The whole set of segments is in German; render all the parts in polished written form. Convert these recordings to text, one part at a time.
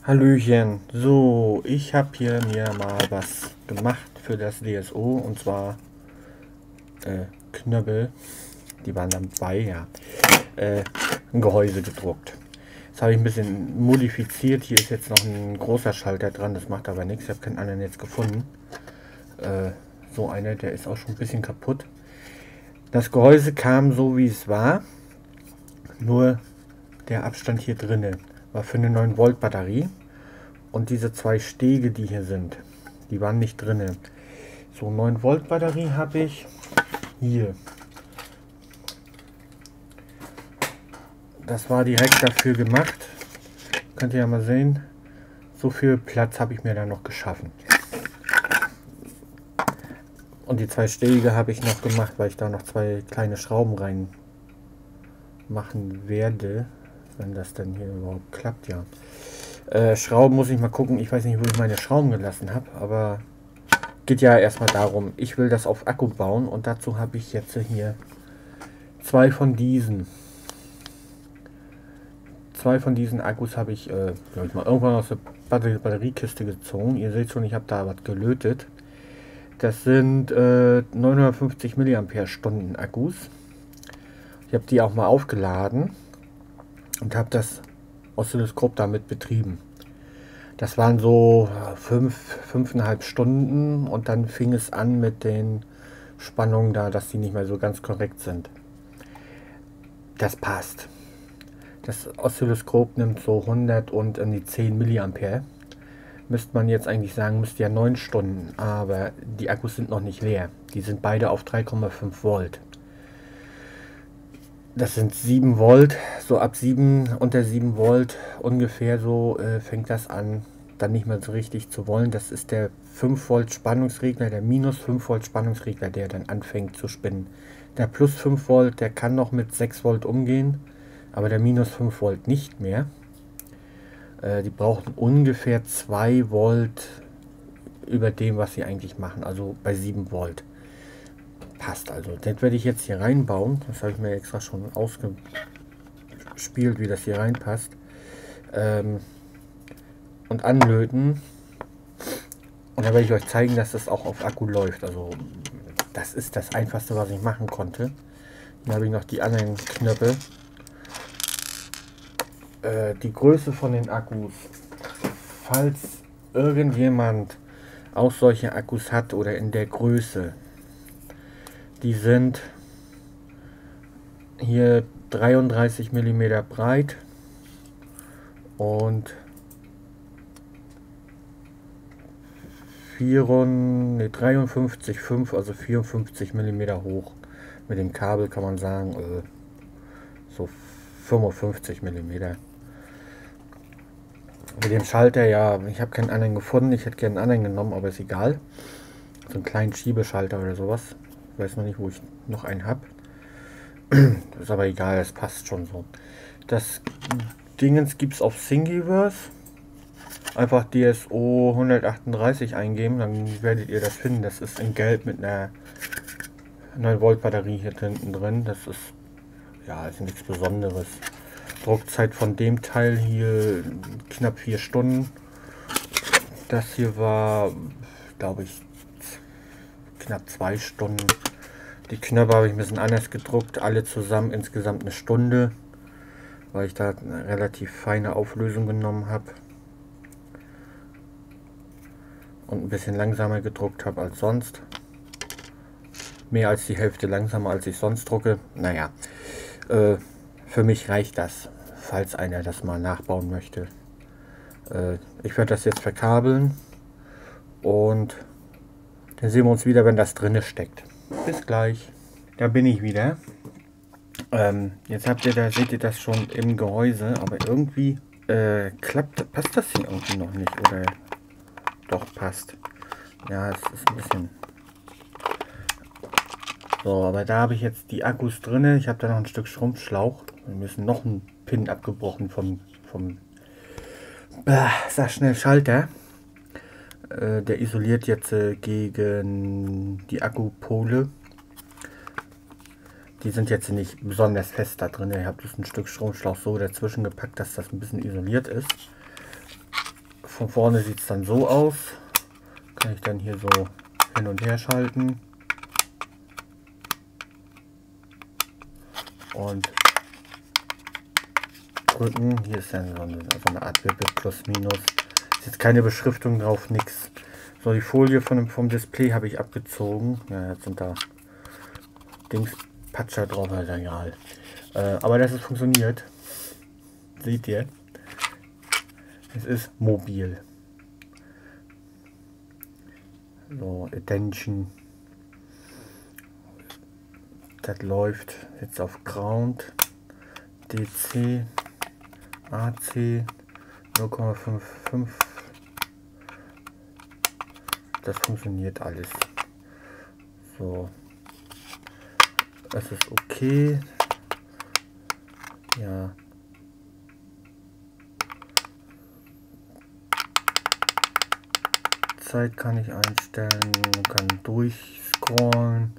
Hallöchen, so, ich habe hier mir mal was gemacht für das DSO und zwar Knöppel, die waren dann bei, ja, ein Gehäuse gedruckt. Das habe ich ein bisschen modifiziert, hier ist jetzt noch ein großer Schalter dran, das macht aber nichts, ich habe keinen anderen jetzt gefunden. So einer, der ist auch schon ein bisschen kaputt. Das Gehäuse kam so wie es war, nur der Abstand hier drinne war für eine 9 Volt Batterie. Und diese zwei Stege, die hier sind, die waren nicht drinne. So, 9 Volt Batterie habe ich hier. Das war direkt dafür gemacht. Könnt ihr ja mal sehen. So viel Platz habe ich mir da noch geschaffen. Und die zwei Stege habe ich noch gemacht, weil ich da noch zwei kleine Schrauben rein machen werde. Wenn das dann hier überhaupt klappt, ja. Schrauben muss ich mal gucken. Ich weiß nicht, wo ich meine Schrauben gelassen habe, aber geht ja erstmal darum, ich will das auf Akku bauen und dazu habe ich jetzt hier zwei von diesen. Zwei von diesen Akkus habe ich, glaube ich mal, irgendwann aus der Batteriekiste gezogen. Ihr seht schon, ich habe da was gelötet. Das sind 950 mAh Akkus. Ich habe die auch mal aufgeladen und habe das Oszilloskop damit betrieben. Das waren so 5,5 Stunden und dann fing es an mit den Spannungen da, dass die nicht mehr so ganz korrekt sind. Das passt. Das Oszilloskop nimmt so 100 und an die 10 mA. Müsste man jetzt eigentlich sagen, müsste ja 9 Stunden, aber die Akkus sind noch nicht leer. Die sind beide auf 3,5 Volt. Das sind 7 Volt, so ab 7, unter 7 Volt ungefähr so fängt das an, dann nicht mehr so richtig zu wollen. Das ist der 5 Volt Spannungsregler, der minus 5 Volt Spannungsregler, der dann anfängt zu spinnen. Der plus 5 Volt, der kann noch mit 6 Volt umgehen, aber der minus 5 Volt nicht mehr. Die brauchen ungefähr 2 Volt über dem, was sie eigentlich machen, also bei 7 Volt. Passt also. Das werde ich jetzt hier reinbauen. Das habe ich mir extra schon ausgespielt, wie das hier reinpasst. Und anlöten. Und dann werde ich euch zeigen, dass das auch auf Akku läuft. Also das ist das Einfachste, was ich machen konnte. Dann habe ich noch die anderen Knöpfe. Die Größe von den Akkus. Falls irgendjemand auch solche Akkus hat oder in der Größe. Die sind hier 33 mm breit und 53,5, also 54 mm hoch. Mit dem Kabel kann man sagen so 55 mm. Mit dem Schalter, ja, ich habe keinen anderen gefunden. Ich hätte gerne einen anderen genommen, aber ist egal. So einen kleinen Schiebeschalter oder sowas. Ich weiß noch nicht, wo ich noch einen habe. Ist aber egal, das passt schon so. Das Dingens gibt es auf Thingiverse. Einfach DSO 138 eingeben, dann werdet ihr das finden. Das ist in Gelb mit einer 9 Volt Batterie hier hinten drin. Das ist, ja, ist nichts Besonderes. Druckzeit von dem Teil hier knapp 4 Stunden. Das hier war, glaube ich, knapp 2 Stunden. Die Knöpfe habe ich ein bisschen anders gedruckt, alle zusammen insgesamt eine Stunde, weil ich da eine relativ feine Auflösung genommen habe und ein bisschen langsamer gedruckt habe als sonst. Mehr als die Hälfte langsamer als ich sonst drucke. Naja, für mich reicht das, falls einer das mal nachbauen möchte. Ich werde das jetzt verkabeln und dann sehen wir uns wieder, wenn das drinne steckt. Bis gleich. Da bin ich wieder. Jetzt habt ihr da, seht ihr das schon im Gehäuse, aber irgendwie passt das hier irgendwie noch nicht, oder doch passt. Ja, es ist ein bisschen. So, aber da habe ich jetzt die Akkus drin. Ich habe da noch ein Stück Schrumpfschlauch. Wir müssen noch ein Pin abgebrochen vom sag schnell Schalter. Der isoliert jetzt gegen die Akkupole. Die sind jetzt nicht besonders fest da drin. Ich habe das ein Stück Stromschlauch so dazwischen gepackt, dass das ein bisschen isoliert ist. Von vorne sieht es dann so aus. Kann ich dann hier so hin und her schalten. Und drücken. Hier ist dann so eine Art Wippe plus minus. Ist jetzt keine Beschriftung drauf, nichts. So, die Folie vom Display habe ich abgezogen. Ja, jetzt sind da Patscher drauf, also egal. Aber dass es funktioniert, seht ihr. Es ist mobil. So, Attention. Das läuft jetzt auf Ground. DC. AC. 0,55. Das funktioniert alles. So. Das ist okay. Ja. Zeit kann ich einstellen, kann durchscrollen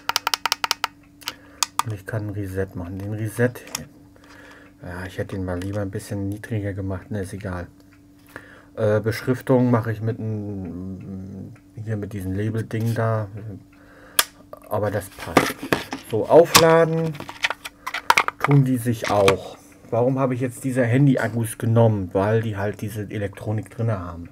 und ich kann ein Reset machen. Den Reset, ja, ich hätte ihn mal lieber ein bisschen niedriger gemacht, ne, ist egal. Beschriftung mache ich hier mit diesem Label-Ding da, aber das passt. So, aufladen tun die sich auch. Warum habe ich jetzt diese Handy-Akkus genommen? Weil die halt diese Elektronik drin haben.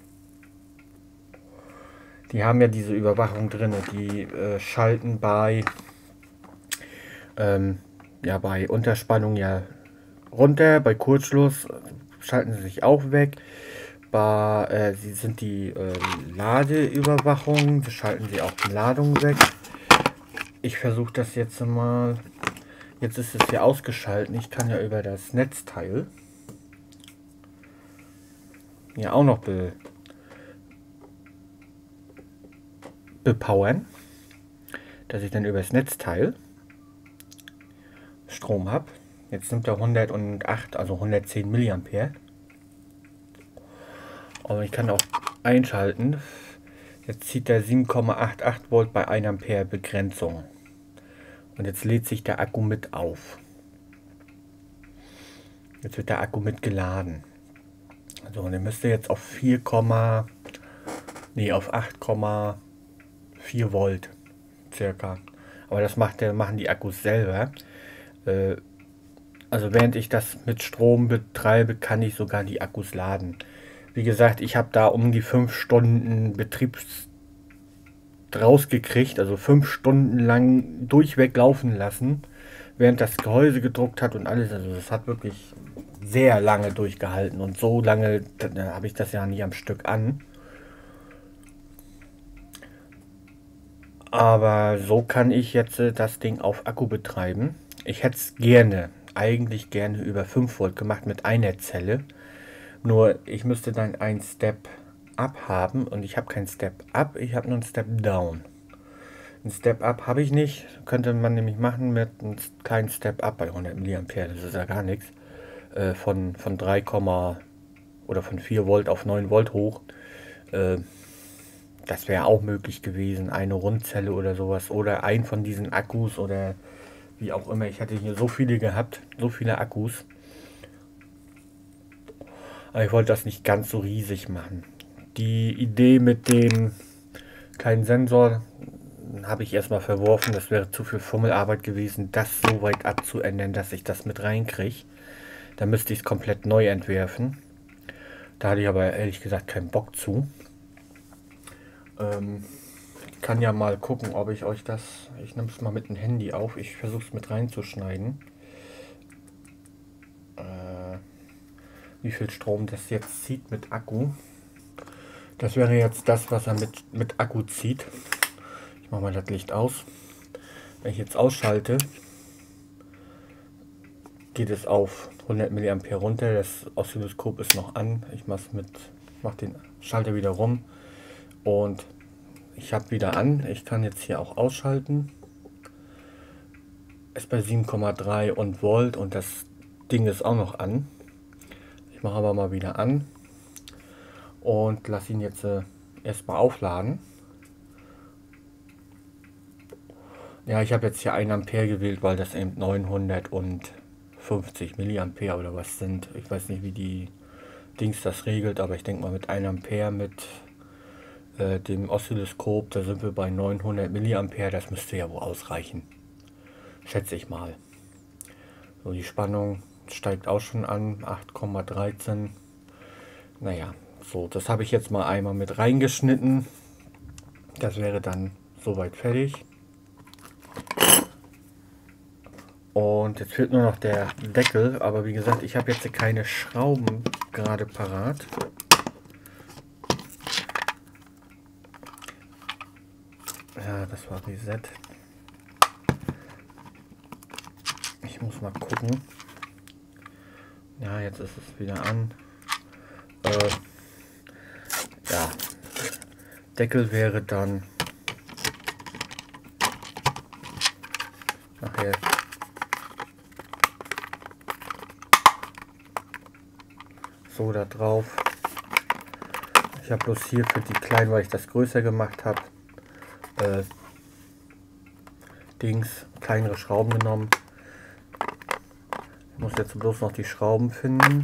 Die haben ja diese Überwachung drin, die schalten bei bei Unterspannung ja runter, bei Kurzschluss schalten sie sich auch weg. Sie sind die Ladeüberwachung, sie schalten sie auch die Ladung weg. Ich versuche das jetzt mal. Jetzt ist es hier ausgeschaltet. Ich kann ja über das Netzteil ja auch noch bepowern, dass ich dann über das Netzteil Strom habe. Jetzt nimmt er 108, also 110 mA. Aber ich kann auch einschalten. Jetzt zieht er 7,88 Volt bei 1 Ampere Begrenzung. Und jetzt lädt sich der Akku mit auf. Jetzt wird der Akku mit geladen. Also und er müsste jetzt auf 8,4 Volt circa. Aber das machen die Akkus selber. Also während ich das mit Strom betreibe, kann ich sogar die Akkus laden. Wie gesagt, ich habe da um die 5 Stunden rausgekriegt, also 5 Stunden lang durchweg laufen lassen, während das Gehäuse gedruckt hat und alles. Also das hat wirklich sehr lange durchgehalten und so lange habe ich das ja nie am Stück an. Aber so kann ich jetzt das Ding auf Akku betreiben. Ich hätte es eigentlich gerne über 5 Volt gemacht mit einer Zelle. Nur ich müsste dann ein Step Up haben und ich habe kein Step Up, ich habe nur ein Step Down. Ein Step Up habe ich nicht, könnte man nämlich machen mit einem kleinen Step Up bei 100 mA, das ist ja gar nichts. Von 3, oder von 4 Volt auf 9 Volt hoch. Das wäre auch möglich gewesen, eine Rundzelle oder sowas oder ein von diesen Akkus oder wie auch immer. Ich hatte hier so viele gehabt, so viele Akkus. Aber ich wollte das nicht ganz so riesig machen. Die Idee mit dem kleinen Sensor habe ich erstmal verworfen. Das wäre zu viel Fummelarbeit gewesen, das so weit abzuändern, dass ich das mit reinkriege. Da müsste ich es komplett neu entwerfen. Da hatte ich aber ehrlich gesagt keinen Bock zu. Ich kann ja mal gucken, ob ich euch das... Ich nehme es mal mit dem Handy auf. Ich versuche es mit reinzuschneiden. Wie viel Strom das jetzt zieht mit Akku. Das wäre jetzt das, was er mit Akku zieht. Ich mache mal das Licht aus. Wenn ich jetzt ausschalte, geht es auf 100 mA runter. Das Oszilloskop ist noch an. Ich mache den Schalter wieder rum und ich habe wieder an. Ich kann jetzt hier auch ausschalten. Ist bei 7,3 und Volt und das Ding ist auch noch an. Ich mache aber mal wieder an und lasse ihn jetzt erstmal aufladen. Ja, ich habe jetzt hier 1 Ampere gewählt, weil das eben 950 mA oder was sind. Ich weiß nicht, wie die Dings das regelt, aber ich denke mal mit 1 Ampere mit dem Oszilloskop, da sind wir bei 900 Milliampere, das müsste ja wohl ausreichen. Schätze ich mal. So, die Spannung steigt auch schon an, 8,13. Naja, so, das habe ich jetzt mal einmal mit reingeschnitten. Das wäre dann soweit fertig. Und jetzt fehlt nur noch der Deckel, aber wie gesagt, ich habe jetzt keine Schrauben gerade parat. Ja, das war Reset. Ich muss mal gucken. Ja, jetzt ist es wieder an. Ja, Deckel wäre dann nachher so da drauf. Ich habe bloß hier für die kleinen, weil ich das größer gemacht habe, kleinere Schrauben genommen. Ich muss jetzt bloß noch die Schrauben finden,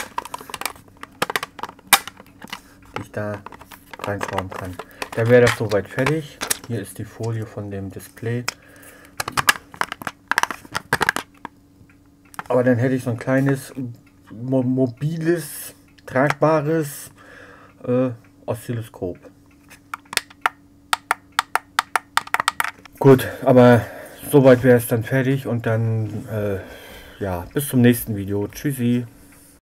die ich da reinschrauben kann. Dann wäre das soweit fertig. Hier ist die Folie von dem Display. Aber dann hätte ich so ein kleines, mobiles, tragbares Oszilloskop. Gut, aber soweit wäre es dann fertig und dann ja, bis zum nächsten Video. Tschüssi.